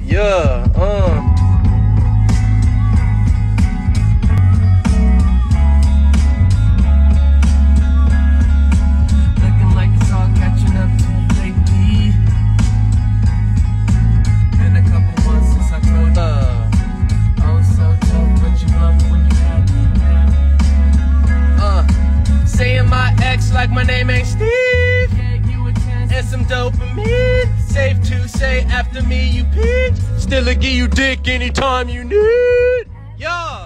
Yeah, Looking like it's all catching up to you lately. Been a couple months since I told you. Oh, so tough, but you love it when you had me. saying my ex like my name ain't Steve. Yeah, you a chance. And some dopamine. Safe to say after me you peach. Still a give you dick anytime you need. Yeah.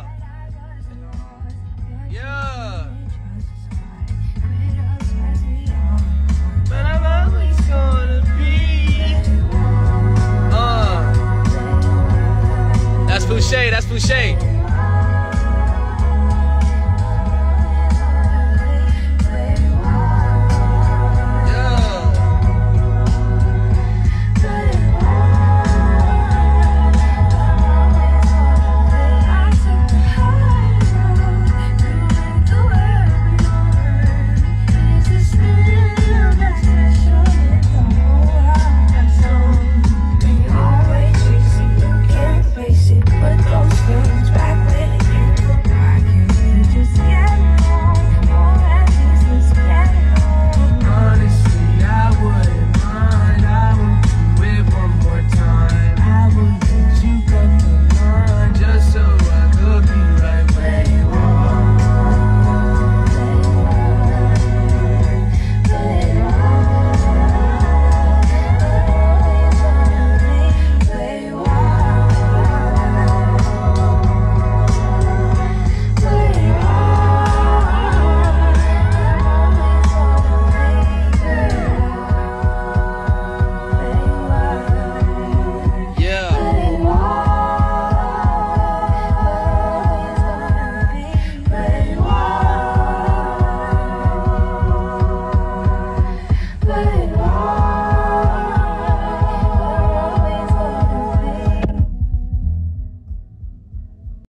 Yeah. But I'm always gonna be. That's Fouché, that's Fouché.